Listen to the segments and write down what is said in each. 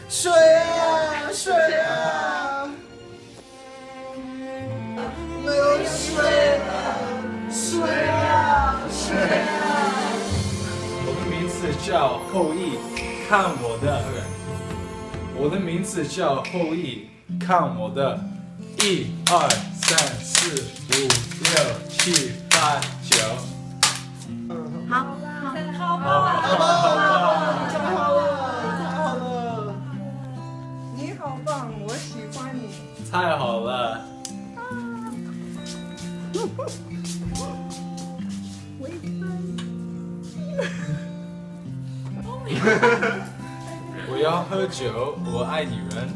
水啊，水啊，没有水了，水啊，水啊。 我的名字叫后羿，看我的。我的名字叫后羿，看我的。1、2、3、4、5、6、7、8、9。 好了，你好棒，我喜欢你。 太好了。我要喝酒，我爱女人。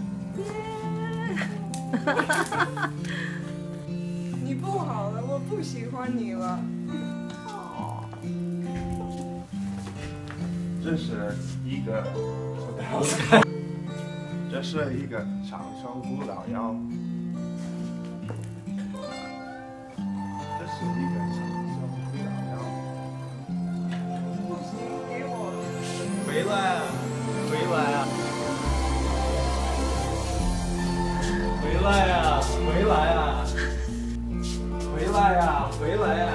你不好了，我不喜欢你了。 这是一个长生不老药。这是一个长生不老药。 不行，给我。 回来啊！回来啊！回来呀！回来呀！回来呀！回来呀！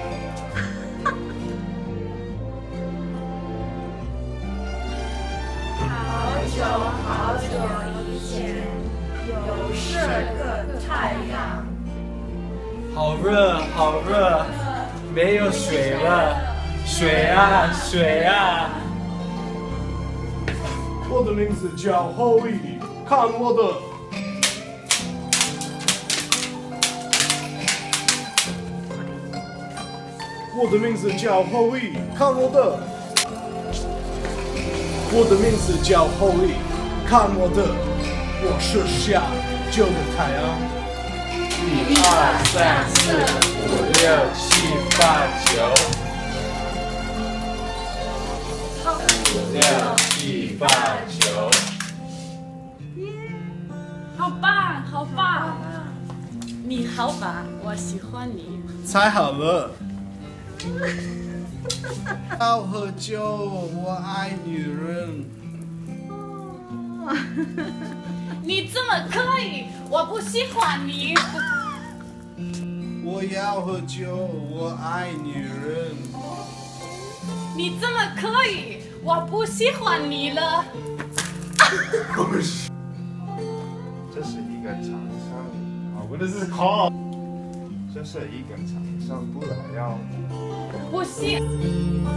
好久以前，有4个太阳。 好热，好热，没有水了，水啊，水啊！ 我的名字叫后羿，看我的。我的名字叫后羿，看我的。我的名字叫后羿，看我的。我是下9个太阳。 1、2、3、4、5、6、7、8、9。5、6、7、8、9。 好棒，好棒！你好棒，我喜欢你。 猜好了。 要喝酒，我爱女人。 你怎么可以？我不喜欢你。 我要喝酒，我爱女人。 你怎么可以？我不喜欢你了。 这是一个长生，What is this called？这是一个长生不老药。 不行。